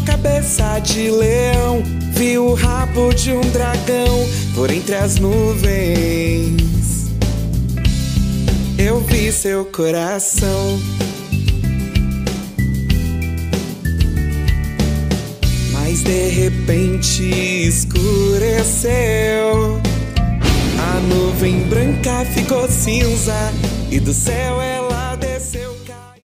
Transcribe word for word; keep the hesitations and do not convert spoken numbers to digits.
cabeça de leão, vi o rabo de um dragão por entre as nuvens. Eu vi seu coração, mas de repente escureceu. A nuvem branca ficou cinza e do céu ela